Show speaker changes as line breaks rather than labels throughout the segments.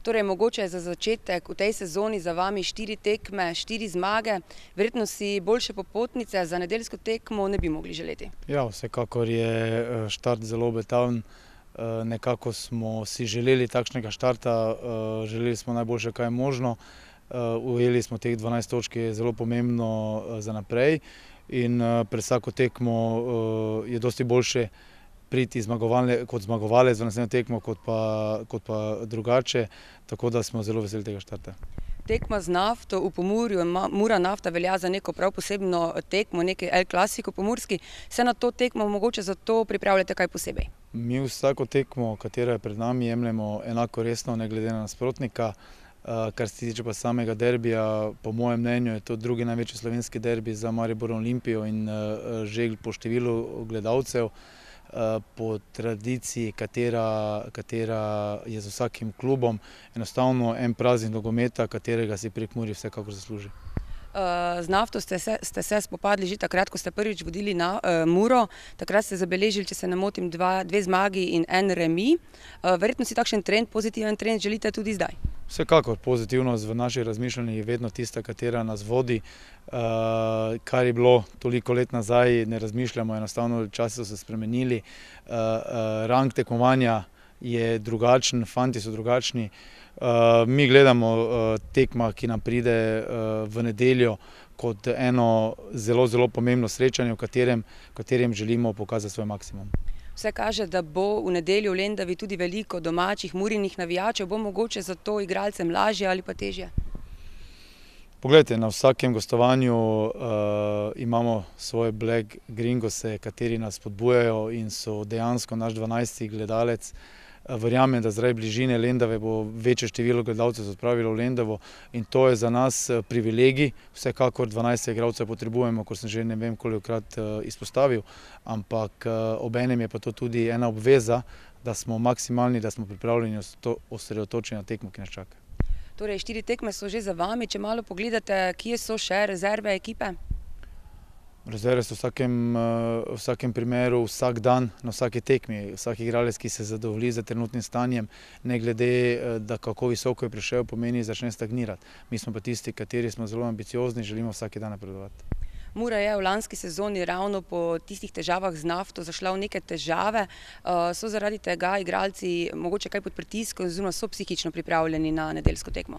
Torej, mogoče je za začetek v tej sezoni za vami 4 tekme, 4 zmage. Verjetno si boljše popotnice za nedeljsko tekmo ne bi mogli želeti.
Ja, vsekakor je štart zelo obetaven. Nekako smo si želeli takšnega štarta, želeli smo najboljše, kaj je možno. Ujeli smo teh 12 točk, ki je zelo pomembno za naprej. In pred vsako tekmo je dosti boljše priti kot zmagovalec v naslednjo tekmo, kot pa drugače. Tako da smo zelo veseli tega štarta.
Tekma z Nafto v Pomurju, Mura Nafta velja za neko prav posebno tekmo, neki El Clasico pomurski. Se na to tekmo mogoče zato pripravljate kaj posebej?
Mi vsako tekmo, katera je pred nami, jemljemo enako resno, ne glede na nasprotnika. Kar se tiče pa samega derbija, po mojem mnenju je to drugi največji slovenski derbi za Maribor Olimpijo in že po številu gledalcev, po tradiciji, katera je z vsakim klubom, enostavno en praznik nogometa, katerega si Prekmurje vsekakor zasluži.
Z Nafto ste se spopadli že takrat, ko ste prvič vodili na Muro. Takrat ste zabeležili, če se ne motim, 2 zmagi in 1 remi. Verjetno si takšen trend, pozitiven trend želite tudi zdaj?
Vsekakor pozitivnost v naših razmišljanjih je vedno tista, katera nas vodi. Kar je bilo toliko let nazaj, ne razmišljamo, enostavno časi so se spremenili. Rang tekmovanja je drugačen, fanti so drugačni. Mi gledamo tekma, ki nam pride v nedeljo, kot eno zelo, zelo pomembno srečanje, v katerem želimo pokazati svoj maksimum.
Vse kaže, da bo v nedeljo v Lendavi tudi veliko domačih Murinih navijačev. Bo mogoče zato igralcem lažje ali pa težje?
Poglejte, na vsakem gostovanju imamo svoje Black Gringose, kateri nas spodbujajo in so dejansko naš 12. gledalec. Verjamem, da zaradi bližine Lendave bo večje število gledalcev se odpravilo v Lendavo in to je za nas privilegij. Vsekakor 12 igralcev potrebujemo, kot sem že ne vem kolikokrat izpostavil, ampak obenem je pa to tudi ena obveza, da smo maksimalni, da smo pripravljeni osredotočeni na tekmo, ki nas čaka.
Torej, 4 tekme so že za vami. Če malo pogledate, kje so še rezerve ekipe?
Rezerve so v vsakem primeru, vsak dan, na vsaki tekmi. Vsak igralec, ki se zadovolji z trenutnim stanjem, ne glede, da kako visoko je prišel, pomeni, začne stagnirati. Mi smo pa tisti, kateri smo zelo ambiciozni, želimo vsak dan napredovati.
Mura je v lanski sezoni ravno po tistih težavah z Nafto zašla v neke težave. So zaradi tega igralci mogoče kaj pod pritiskom oziroma so psihično pripravljeni na nedeljsko tekmo?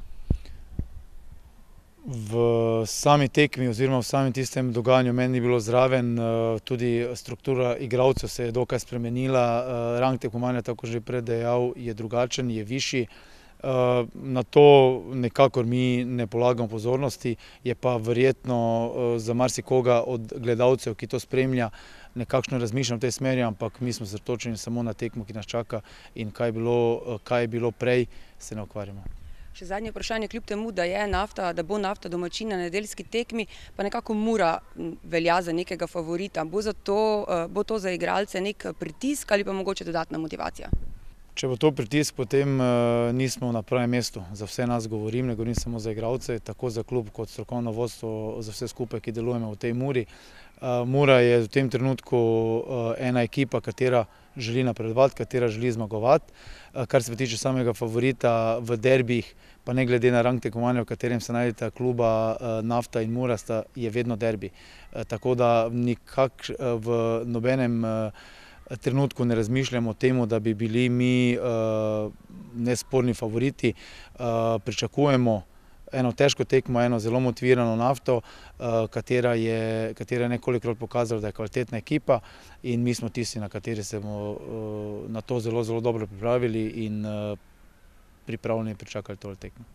V sami tekmi oziroma v samem tistem dogajanju meni ni bilo zraven, tudi struktura igralcev se je dokaj spremenila, rang tekmovanja, tako že prej dejal, je drugačen, je višji. Na to nekakor mi ne polagamo pozornosti, je pa verjetno za marsikoga od gledalcev, ki to spremlja, nekakšno razmišljanje v tej smeri, ampak mi smo osredotočeni samo na tekmo, ki nas čaka, in kaj je bilo prej, se ne ukvarjamo.
Še zadnje vprašanje, kljub temu, da bo Nafta domačin na nedeljski tekmi, pa nekako Mura velja za nekega favorita. Bo to za igralce nek pritisk ali pa mogoče dodatna motivacija?
Če bo to pritisk, potem nismo na pravem mestu. Za vse nas govorim, ne govorim samo za igralce, tako za klub kot strokovno vodstvo, za vse skupaj, ki delujemo v tej Muri. Mura je v tem trenutku ena ekipa, katera želi napredovati, katera želi zmagovati. Kar se tiče samega favorita v derbih, pa ne glede na rang tekmovanja, v katerem se najdeta kluba Nafta in Mura, je vedno derbi. Tako da nikakor v nobenem trenutku ne razmišljamo o tem, da bi bili mi nesporni favoriti. Pričakujemo eno težko tekmo, eno zelo motivirano Nafto, katera je nekolikokrat pokazala, da je kvalitetna ekipa, in mi smo tisti, na kateri se bomo na to zelo, zelo dobro pripravili in pripravljeni pričakali tole tekmo.